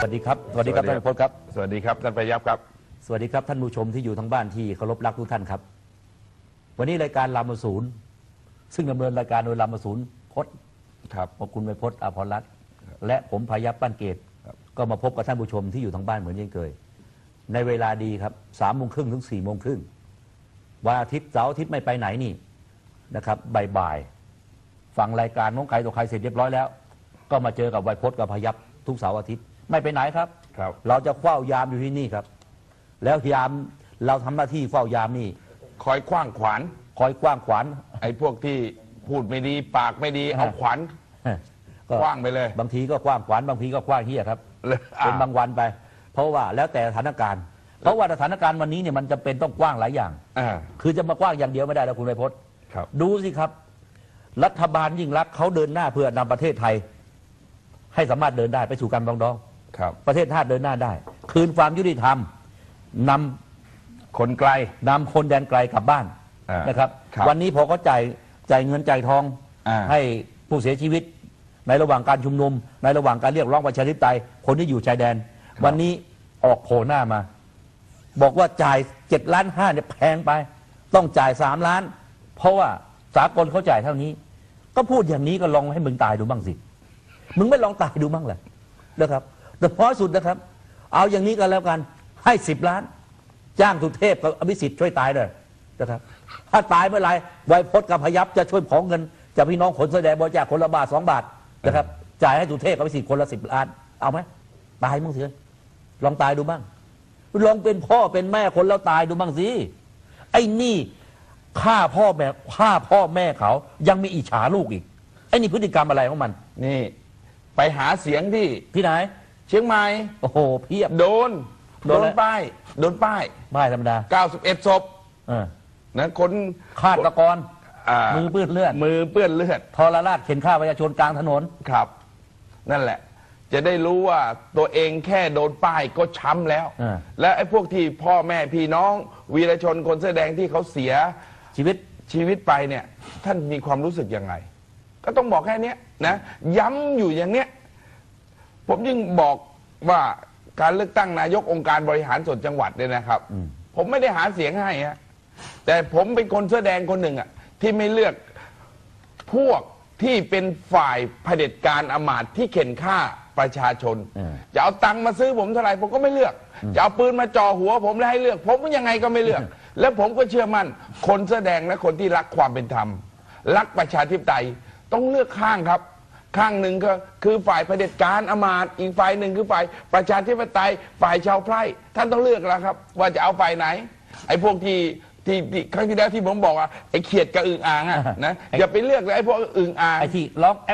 วัสดีครับสวัสดีครับท่านพจน์ครับสวัสดีครับท่านประยับครับสวัสดีครับท่านผู้ชมที่อยู่ทั้งบ้านที่เคารพรักทุกท่านครับวันนี้รายการรามศูนย์ซึ่งดำเนินรายการโดยรามศูนย์พจน์ครับขอบคุณไปพจน์อภรรัตน์และผมพยับปั้นเกตก็มาพบกับท่านผู้ชมที่อยู่ทั้งบ้านเหมือนเช่นเคยในเวลาดีครับ3:30 ถึง 4:30วันอาทิตย์เสาร์อาทิตย์ไม่ไปไหนนี่นะครับบ่ายๆฟังรายการน้องไก่ตัวใครเสร็จเรียบร้อยแล้วก็มาเจอกับไวพจน์กับพยับทุกเสาร์อาทิตย์ไม่ไปไหนครับเราจะเฝ้ายามอยู่ที่นี่ครับแล้วยามเราทำหน้าที่เฝ้ายามนี่คอยกว้างขวานไอ้พวกที่พูดไม่ดีปากไม่ดีเอาขวานกว้างไปเลยบางทีก็กว้างขวานบางทีก็กว้างเหี้ยครับเป็นบางวันไปเพราะว่าแล้วแต่สถานการณ์เพราะว่าสถานการณ์วันนี้เนี่ยมันจะเป็นต้องกว้างหลายอย่างคือจะมากว้างอย่างเดียวไม่ได้แล้วคุณไพพจน์ดูสิครับรัฐบาลยิ่งรักเขาเดินหน้าเพื่อนำประเทศไทยให้สามารถเดินได้ไปสู่การปรองดองประเทศชาติเดินหน้าได้คืนความยุติธรรมนำคนไกลนำคนแดนไกลกลับบ้านนะครับวันนี้พอเขาจ่ายเงินจ่ายทองให้ผู้เสียชีวิตในระหว่างการชุมนุมในระหว่างการเรียกร้องประชาธิปไตยคนที่อยู่ชายแดนวันนี้ออกโผล่หน้ามาบอกว่าจ่าย7.5 ล้านเนี่ยแพงไปต้องจ่าย3 ล้านเพราะว่าสากลเขาจ่ายเท่านี้ก็พูดอย่างนี้ก็ลองให้มึงตายดูบ้างสิมึงไม่ลองตายดูบ้างเหรอนะครับแต่พอสุดนะครับเอาอย่างนี้กันแล้วกันให้10 ล้านจ้างสุเทพกับอภิสิทธิ์ช่วยตายเลยนะครับถ้าตายเมื่อไรไวพจน์กับพยับจะช่วยของเงินจากพี่น้องคนแสดงบริจาคคนละบาท2 บาทนะครับจ่ายให้สุเทพกับอภิสิทธิ์คนละ10 ล้านเอาไหมตายมึงเถอะลองตายดูบ้างลองเป็นพ่อเป็นแม่คนแล้วตายดูบ้างสิไอ้นี่ฆ่าพ่อแม่เขายังมีอิจฉาลูกอีกไอ้นี่พฤติกรรมอะไรของมันนี่ไปหาเสียงที่ไหนเชียงใหม่โอ้โหเพียบโดนป้ายธรรมดา 91 ศพนะคนฆาตกรมือเปื้อนเลือดทรราชเข็นฆ่าประชาชนกลางถนนครับนั่นแหละจะได้รู้ว่าตัวเองแค่โดนป้ายก็ช้ำแล้วและไอ้พวกที่พ่อแม่พี่น้องวีรชนคนเสื้อแดงที่เขาเสียชีวิตไปเนี่ยท่านมีความรู้สึกยังไงก็ต้องบอกแค่นี้นะย้ำอยู่อย่างเนี้ยผมยิ่งบอกว่าการเลือกตั้งนายกองค์การบริหารส่วนจังหวัดเนี่ยนะครับผมไม่ได้หาเสียงให้ฮะแต่ผมเป็นคนเสื้อแดงคนหนึ่งอ่ะที่ไม่เลือกพวกที่เป็นฝ่ายเผด็จการอำมาตย์ที่เข็นฆ่าประชาชนจะเอาตังค์มาซื้อผมเท่าไหร่ผมก็ไม่เลือกจะเอาปืนมาจ่อหัวผมแล้วให้เลือกผมยังไงก็ไม่เลือกแล้วผมก็เชื่อมั่นคนเสื้อแดงและคนที่รักความเป็นธรรมรักประชาธิปไตยต้องเลือกข้างครับข้างหนึ่งก็คือฝ่ายเผด็จการอำมาตย์อีกฝ่ายหนึ่งคือฝ่ายประชาธิปไตยฝ่ายชาวไพร่ท่านต้องเลือกแล้วครับว่าจะเอาฝ่ายไหนไอ้พวกที่ครั้งที่แล้วที่ผมบอกว่าไอ้เขียดกับอึ่งอ่างอะนะอย่าไปเลือกเลยไอ้พวกอึ่งอ่างไอ้ที่ร้อง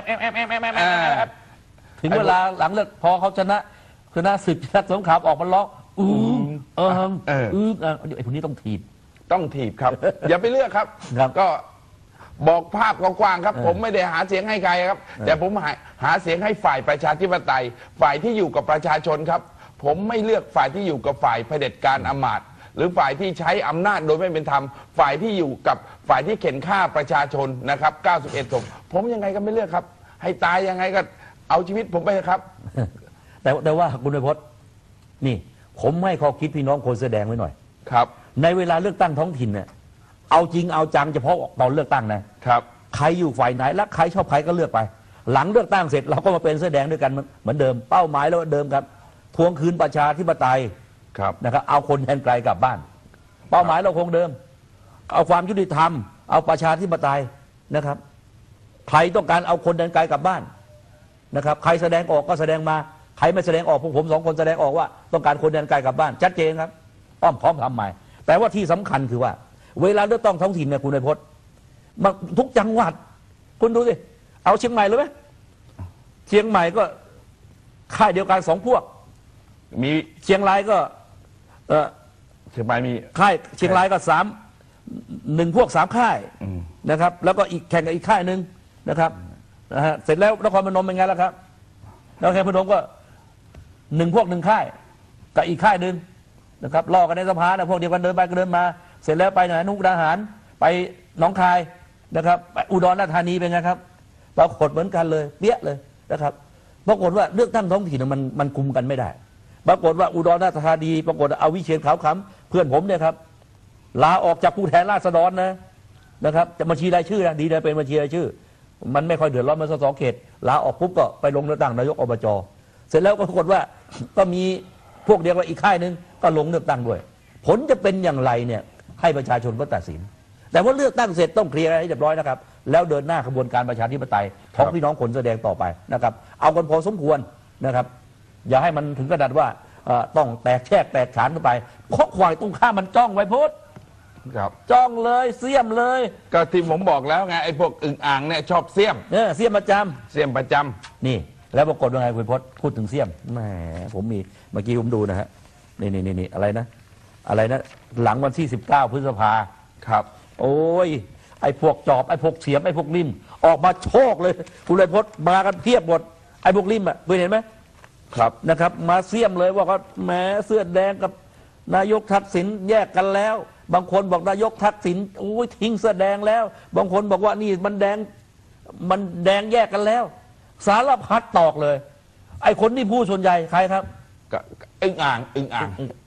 ถึงเวลาหลังเลือกพอเขาชนะศึกชนะสงครามออกมาร้องไอ้พวกนี้ต้องถีบครับอย่าไปเลือกครับก็บอกภาพกว้างๆครับผมไม่ได้หาเสียงให้ใครครับแต่ผมหาเสียงให้ฝ่ายประชาธิปไตยฝ่ายที่อยู่กับประชาชนครับผมไม่เลือกฝ่ายที่อยู่กับฝ่ายเผด็จการอำมาตย์หรือฝ่ายที่ใช้อำนาจโดยไม่เป็นธรรมฝ่ายที่อยู่กับฝ่ายที่เข็นฆ่าประชาชนนะครับ91 ศพผมยังไงก็ไม่เลือกครับให้ตายยังไงก็เอาชีวิตผมไปครับแต่ว่าคุณไพพจน์นี่ผมให้ข้อคิดพี่น้องคนแสดงไว้หน่อยครับในเวลาเลือกตั้งท้องถิ่นเนี่ยเอาจริงเอาจังเฉพาะตอนเลือกตั้งนะครับใครอยู่ฝ่ายไหนและใครชอบใครก็เลือกไปหลังเลือกตั้งเสร็จเราก็มาเป็นเสื้อแดงด้วยกันเหมือนเดิมเป้าหมายเราเดิมครับทวงคืนประชาธิปไตยนะครับเอาคนแดนไกลกลับบ้านเป้าหมายเราคงเดิมเอาความยุติธรรมเอาประชาธิปไตยนะครับใครต้องการเอาคนแดนไกลกลับบ้านนะครับใครแสดงออกก็แสดงมาใครไม่แสดงออกพวกผม2 คนแสดงออกว่าต้องการคนแดนไกลกลับบ้านชัดเจนครับพร้อมทำใหม่แต่ว่าที่สำคัญคือว่าเวลาเลือกตั้งท้องถิ่นเนี่ยคุณไพพจน์ทุกจังหวัดคุณดูสิเอาเชียงใหม่เลยไหมเชียงใหม่ก็ค่ายเดียวกัน2 พวกมีเชียงรายก็เชียงใหม่มีค่ายเชียงรายก็1 พวก 3 ค่ายนะครับแล้วก็อีกแข่งกับอีกค่ายหนึ่งนะครับเสร็จแล้วนครพนมเป็นไงล่ะครับนครพนมก็1 พวก 1 ค่ายกับอีกค่ายหนึ่งนะครับล่อกันในสภานะพวกเดียวกันเดินไปก็เดินมาเสร็จแล้วไปไหนมุกดาหารไปหนองคายนะครับอุดรธานีเป็นไงครับปรากฏเหมือนกันเลยเปี้ยเลยนะครับปรากฏว่าเลือกตั้งท้องถิ่นมันคุมกันไม่ได้ปรากฏว่าอุดรราชธานีปรากฏเอาวิเชียรขาวขำเพื่อนผมเนี่ยครับลาออกจากผู้แทนราษฎรนะครับจะบัญชีรายชื่อนะดีเลยเป็นบัญชีรายชื่อมันไม่ค่อยเดือดร้อนมันส.เขตลาออกปุ๊บก็ไปลงเลือกตั้งนายกอบจเสร็จแล้วก็ปรากฏว่าก็มีพวกเดียวกับอีกค่ายนึงก็ลงเลือกตั้งด้วยผลจะเป็นอย่างไรเนี่ยให้ประชาชนก็ตัดสินแต่ว่าเลือกตั้งเสร็จต้องเคลียร์ให้เรียบร้อยนะครับแล้วเดินหน้าขบวนการประชาธิปไตยของพี่น้องคนแสอแดงต่อไปนะครับเอากันพอสมควรนะครับอย่าให้มันถึงขนาดว่าต้องแตกแฉกแตกฉานกันไปเพราะควายตรงข้ามมันจ้องไว้พุทธจ้องเลยเสียมเลยก็ที่ผมบอกแล้วไงไอ้พวกอึ่งอ่างเนี่ยชอบเสียมเสียมประจำเสียมประจำนี่แล้วปรากฏว่าไงคุณพจน์พูดถึงเสียมแหมผมมีเมื่อกี้ผมดูนะฮะนี่อะไรนะหลังวันที่19 พฤษภาครับโอ้ยไอ้พวกจอบไอ้พวกเสียมไอ้พวกริมออกมาโชกเลยคุณเลยพจน์มากันเพียบหมดไอ้พวกริมเคยเห็นไหมครับนะครับมาเสียมเลยว่าเขาแหมเสื้อแดงกับนายกทักษิณแยกกันแล้วบางคนบอกนายกทักษิณโอ้ยทิ้งเสื้อแดงแล้วบางคนบอกว่านี่มันแดงแยกกันแล้วสารพัดตอกเลยไอ้คนที่พูดส่วนใหญ่ใครครับอึ่งอ่างอึ่งอ่าง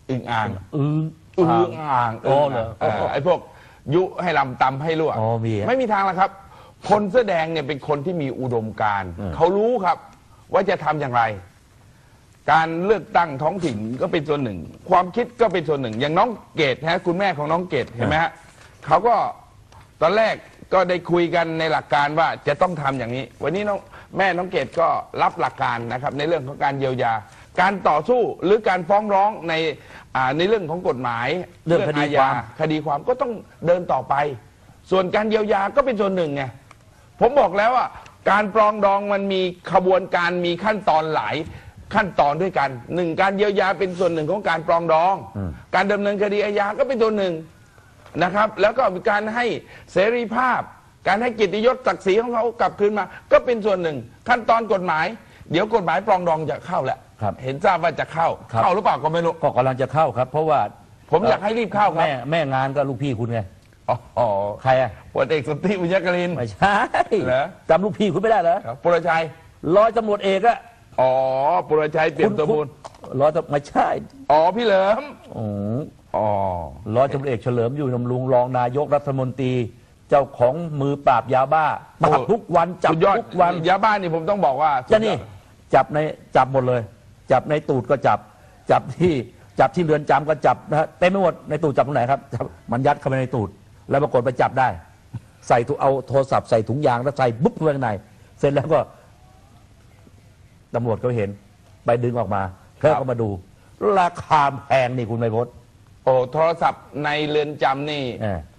เหรอไอ้พวกยุให้ลำตำให้รั่วไม่มีทางแล้วครับคนเสื้อแดงเนี่ยเป็นคนที่มีอุดมการณ์เขารู้ครับว่าจะทำอย่างไรการเลือกตั้งท้องถิ่นก็เป็นส่วนหนึ่งความคิดก็เป็นส่วนหนึ่งอย่างน้องเกดฮะคุณแม่ของน้องเกดเห็นไหมฮะเขาก็ตอนแรกก็ได้คุยกันในหลักการว่าจะต้องทำอย่างนี้วันนี้แม่น้องเกดก็รับหลักการนะครับในเรื่องของการเยียวยาการต่อสู้หรือการฟ้องร้องในเรื่องของกฎหมายเรื่องคดีความก็ต้องเดินต่อไป ส่วนการเยียวยาก็เป็นส่วนหนึ่งไงผมบอกแล้วว่าการปรองดองมันมีขบวนการมีขั้นตอนหลายขั้นตอนด้วยกันหนึ่งการเยียวยาเป็นส่วนหนึ่งของการปรองดองการดำเนินคดีอาญาก็เป็นตัวหนึ่งนะครับแล้วก็มีการให้เสรีภาพการให้เกียรติยศศักดิ์ศรีของเขากลับคืนมาก็เป็นส่วนหนึ่งขั้นตอนกฎหมายเดี๋ยวกฎหมายปรองดองจะเข้าแล้วเห็นทราบว่าจะเข้าหรือเปล่าก็ไม่รู้ก็กำลังจะเข้าครับเพราะว่าผมอยากให้รีบเข้าครับแม่งานก็ลูกพี่คุณไงอ๋อใครอะพลเอกสนธิบุญยกลินไม่ใช่จำลูกพี่คุณไม่ได้เหรอปุรชัยร้อยตำรวจเอกอะปุรชัยเปี่ยมสมบูรณ์ร้อยไม่ใช่พี่เหลิมร้อยตำรวจเอกเฉลิมอยู่บำรุงรองนายกรัฐมนตรีเจ้าของมือปราบยาบ้าปราบทุกวันจับทุกวันยาบ้านี่ผมต้องบอกว่าจะนี่จับหมดเลยจับในตูดก็จับที่เรือนจำก็จับนะฮะเต็มไปหมดในตูดจับตรงไหนครับมันยัดเข้าไปในตูดแล้วปรากฏไปจับได้ใส่เอาโทรศัพท์ใส่ถุงยางแล้วใส่บุ๊บเข้าไปข้างในเสร็จแล้วก็ตำรวจก็เห็นไปดึงออกมาแล้วก็มาดูราคาแพงนี่คุณไพพจน์โทรศัพท์ในเรือนจำนี่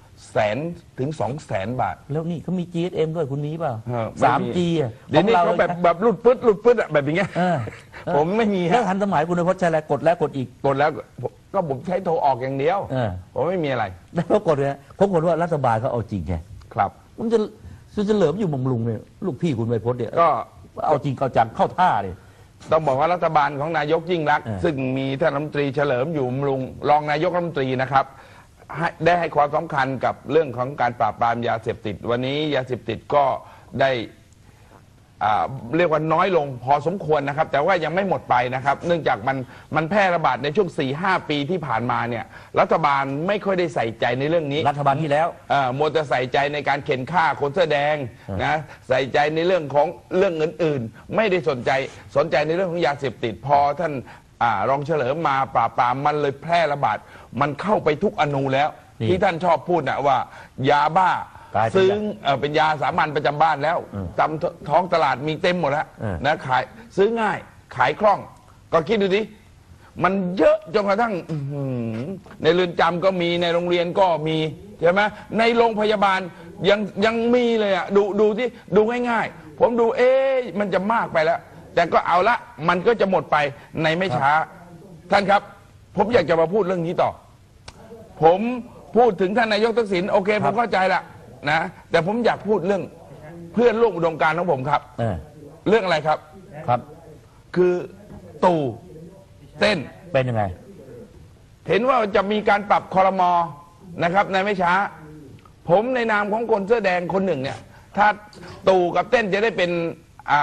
100,000 ถึง 200,000 บาทแล้วนี่เขามี GSM ด้วยคุณมีเปล่า 3G เดี๋ยวนี้เขาแบบรุดปึ๊ดแบบอย่างเงี้ยผมไม่มีแล้วทันสมัยคุณไพพจน์ใช้อะไรกดแล้วกดอีกกดแล้วก็ผมใช้โทรออกอย่างเดียวผมไม่มีอะไรแล้วกดเลยผมกดว่ารัฐบาลเขาเอาจริงไงครับผมจะเหลิมอยู่บำรุงเนี่ยลูกพี่คุณไพพจน์เนี่ยก็เอาจริงเอาจังเข้าท่าเลยต้องบอกว่ารัฐบาลของนายกยิ่งรักษณ์ซึ่งมีท่านรัฐมนตรีเฉลิมอยู่บำรุงรองนายกรัฐมนตรีนะครับได้ให้ความสำคัญกับเรื่องของการปราบปรามยาเสพติดวันนี้ยาเสพติดก็ได้เรียกว่าน้อยลงพอสมควรนะครับแต่ว่ายังไม่หมดไปนะครับเนื่องจากมันแพร่ระบาดในช่วง 4-5 ปีที่ผ่านมาเนี่ยรัฐบาลไม่ค่อยได้ใส่ใจในเรื่องนี้รัฐบาลที่แล้วมัวแต่ใส่ใจในการเข็นฆ่าคนเสื้อแดงนะใส่ใจในเรื่องของเรื่องอื่นๆไม่ได้สนใจในเรื่องของยาเสพติดพอท่านรองเฉลิมมาปราบปรามมันเลยแพร่ระบาดมันเข้าไปทุกอนูแล้วที่ท่านชอบพูดนะว่ายาบ้าซื้อเป็นยาสามัญประจำบ้านแล้วตามท้องตลาดมีเต็มหมดแล้วนะขายซื้อง่ายขายคล่องก็คิดดูดิมันเยอะจนกระทั่งในเรือนจำก็มีในโรงเรียนก็มีใช่ไหมในโรงพยาบาลยังมีเลยอ่ะดูที่ดูง่ายๆผมดูมันจะมากไปแล้วแต่ก็เอาละมันก็จะหมดไปในไม่ช้าท่านครับผมอยากจะมาพูดเรื่องนี้ต่อผมพูดถึงท่านนายกทักษิณโอเคผมเข้าใจละนะแต่ผมอยากพูดเรื่องเพื่อนร่วมอุดมการณ์ของผมครับเรื่องอะไรครับคือตู่เต้นเป็นยังไงเห็นว่าจะมีการปรับครม.นะครับในไม่ช้าผมในนามของคนเสื้อแดงคนหนึ่งเนี่ยถ้าตู่กับเต้นจะได้เป็น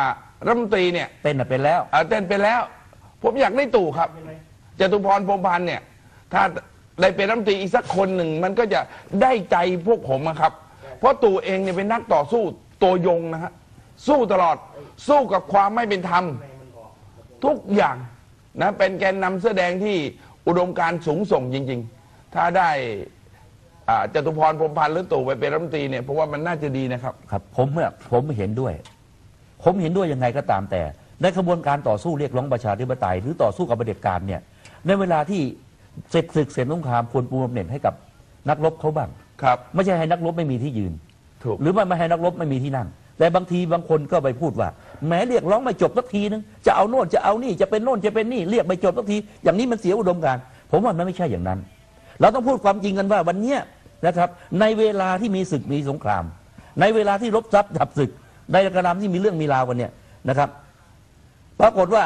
รัฐมนตรีเนี่ยเต้นน่ะเป็นแล้วเต้นไปแล้ว ผมอยากได้ตู่ครับจตุพรพรหมพันธ์เนี่ยถ้าได้เป็นรัฐมนตรีอีกสักคนหนึ่งมันก็จะได้ใจพวกผมอะครับ เพราะตู่เองเนี่ยเป็นนักต่อสู้ตัวยงนะฮะสู้ตลอดสู้กับความไม่เป็นธรรมทุกอย่างนะเป็นแกนนำเสื้อแดงที่อุดมการณ์สูงส่งจริงๆ ถ้าได้จตุพรพรหมพันธ์หรือตู่ไปเป็นรัฐมนตรีเนี่ยเพราะว่ามันน่าจะดีนะครับครับผมเห็นด้วยยังไงก็ตามแต่ในกระบวนการต่อสู้เรียกร้องประชาธิปไตยหรือต่อสู้กับเผด็จการเนี่ยในเวลาที่เสร็จศึกเสร็จสงครามควรปูบำเหน็จให้กับนักรบเขาบ้างครับไม่ใช่ให้นักรบไม่มีที่ยืนถูกหรือไม่ให้นักรบไม่มีที่นั่งแต่บางทีบางคนก็ไปพูดว่าแม้เรียกร้องไม่จบสักทีนึงจะเอาโน่นจะเอานี่จะเป็นโน่นจะเป็นนี่เรียกไม่จบสักทีอย่างนี้มันเสียอุดมการณ์ผมว่ามันไม่ใช่อย่างนั้นเราต้องพูดความจริงกันว่าวันนี้นะครับในเวลาที่มีศึกมีสงครามในเวลาที่รบทรัพย์ดับศึกในกระนำที่มีเรื่องมีราวกันเนี่ยนะครับปรากฏว่า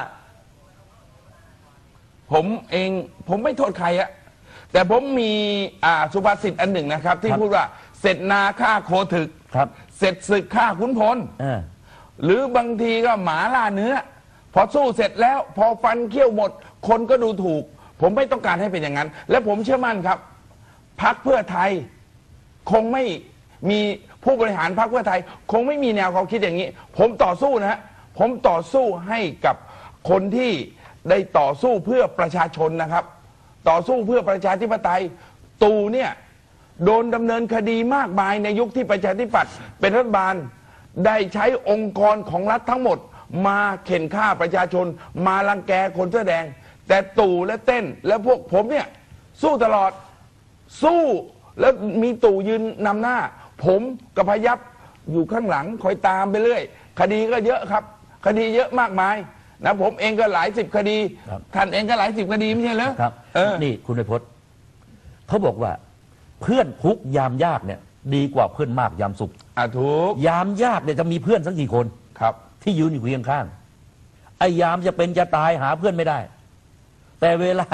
ผมไม่โทษใครอะแต่ผมมีสุภาษิตอันหนึ่งนะครับที่พูดว่าเสร็จนาฆ่าโคถึกเสร็จศึกฆ่าขุนพลหรือบางทีก็หมาล่าเนื้อพอสู้เสร็จแล้วพอฟันเขี้ยวหมดคนก็ดูถูกผมไม่ต้องการให้เป็นอย่างนั้นและผมเชื่อมั่นครับพรรคเพื่อไทยคงไม่มีผู้บริหารพรรคเพื่อไทยคงไม่มีแนวความคิดอย่างนี้ผมต่อสู้นะฮะผมต่อสู้ให้กับคนที่ได้ต่อสู้เพื่อประชาชนนะครับต่อสู้เพื่อประชาธิปไตยตู่เนี่ยโดนดำเนินคดีมากมายในยุคที่ประชาธิปัตย์เป็นรัฐบาลได้ใช้องค์กรของรัฐทั้งหมดมาเข็นฆ่าประชาชนมารังแกคนเสื้อแดงแต่ตู่และเต้นและพวกผมเนี่ยสู้ตลอดสู้แล้วมีตู่ยืนนำหน้าผมกับพยับอยู่ข้างหลังคอยตามไปเรื่อยคดีก็เยอะครับคดีเยอะมากมายนะผมเองก็หลายสิบคดีท่านเองก็หลายสิบคดีไม่ใช่เหรอครับนี่คุณนายพจน์เขาบอกว่าเพื่อนทุกยามยากเนี่ยดีกว่าเพื่อนมากยามสุขถูกยามยากเนี่ยจะมีเพื่อนสักกี่คนครับที่ยืนอยู่เคียงข้างไอ้ยามจะเป็นจะตายหาเพื่อนไม่ได้แต่เวลา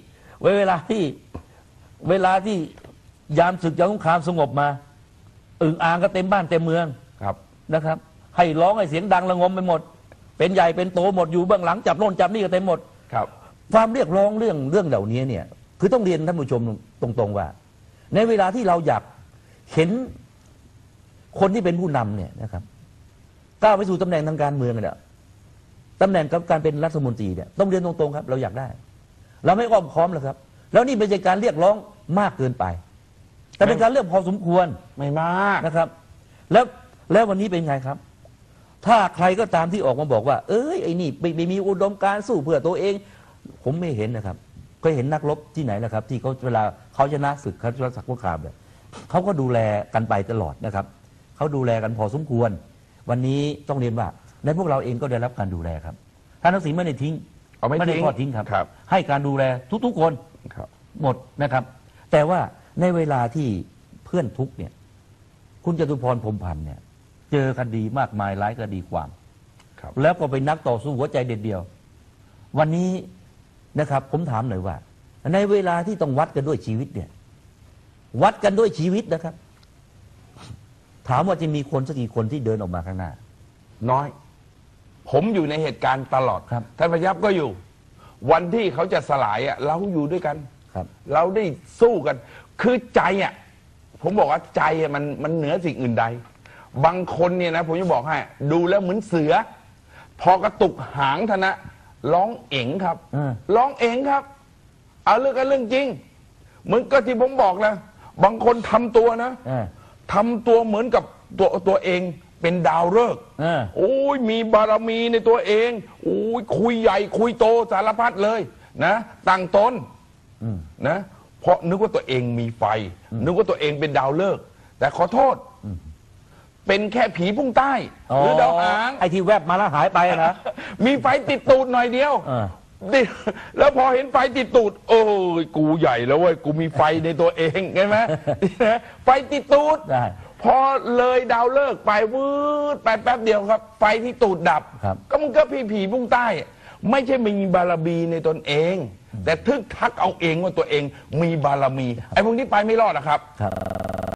ที่ยามศึกยามสงครามสงบมาอึ่งอ่างก็เต็มบ้านเต็มเมืองครับนะครับให้ร้องให้เสียงดังระงมไปหมดเป็นใหญ่เป็นโตหมดอยู่เบื้องหลังจับโน่นจับนี่ก็เต็มหมดครับความเรียกร้องเรื่องเหล่านี้เนี่ยคือต้องเรียนท่านผู้ชมตรงๆว่าในเวลาที่เราอยากเห็นคนที่เป็นผู้นำเนี่ยนะครับก้าวไปสู่ตำแหน่งทางการเมืองเนี่ยตำแหน่งกับการเป็นรัฐมนตรีเนี่ยต้องเรียนตรงๆครับเราอยากได้เราไม่อ้อมค้อมหรอกครับแล้วนี่เป็นการเรียกร้องมากเกินไปแต่เป็นการเรื่องพอสมควรไม่มากนะครับแล้ววันนี้เป็นไงครับถ้าใครก็ตามที่ออกมาบอกว่าไอ้นี่ไม่มีอุดมการณ์สู้เพื่อตัวเองผมไม่เห็นนะครับเคยเห็นนักรบที่ไหนนะครับที่เขาเวลาเขาชนะศึกเขาชนะสงครามเนี่ยเขาก็ดูแลกันไปตลอดนะครับเขาดูแลกันพอสมควรวันนี้ต้องเรียนว่าในพวกเราเองก็ได้รับการดูแลครับท่านทักษิณไม่ได้ทิ้งไม่ได้ทอดทิ้งครับให้การดูแลทุกๆคนหมดนะครับแต่ว่าในเวลาที่เพื่อนทุกเนี่ยคุณจตุพรพรหมพันธ์เนี่ยเจอคดีมากมายหลายคดีความแล้วก็เป็นนักต่อสู้หัวใจเด็ดเดียววันนี้นะครับผมถามหน่อยว่าในเวลาที่ต้องวัดกันด้วยชีวิตเนี่ยวัดกันด้วยชีวิตนะครับถามว่าจะมีคนสักกี่คนที่เดินออกมาข้างหน้าน้อยผมอยู่ในเหตุการณ์ตลอดครับท่านพยับก็อยู่วันที่เขาจะสลายอ่ะเราอยู่ด้วยกันครับเราได้สู้กันคือใจอ่ะผมบอกว่าใจอ่ะมันเหนือสิ่งอื่นใดบางคนเนี่ยนะผมจะบอกให้ดูแล้วเหมือนเสือพอกระตุกหางธนะร้องเอ๋งครับร้องเอ๋งครับเอาเรื่องจริงเหมือนก็ที่ผมบอกนะบางคนทำตัวนะทำตัวเหมือนกับตัวเองเป็นดาวฤกษ์โอ้ยมีบารมีในตัวเองโอ้ยคุยใหญ่คุยโตสารพัดเลยนะตั้งตนนะเพราะนึกว่าตัวเองมีไฟนึกว่าตัวเองเป็นดาวฤกษ์แต่ขอโทษเป็นแค่ผีพุ่งใต้หรือดาวหางไอ้ที่แวบมาแล้วหายไปนะมีไฟติดตูดหน่อยเดียวแล้วพอเห็นไฟติดตูดโอ้ยกูใหญ่แล้วเว้ยกูมีไฟในตัวเองใช่ไหมไฟติดตูดพอเลยดาวเลิกไปวืดไปแป๊บเดียวครับ ไฟที่ตูดดับก็มันก็ผีพุ่งใต้ไม่ใช่มีบารมีในตนเองแต่ทึกทักเอาเองว่าตัวเองมีบารมีไอ้พวกนี้ไปไม่รอดนะครับ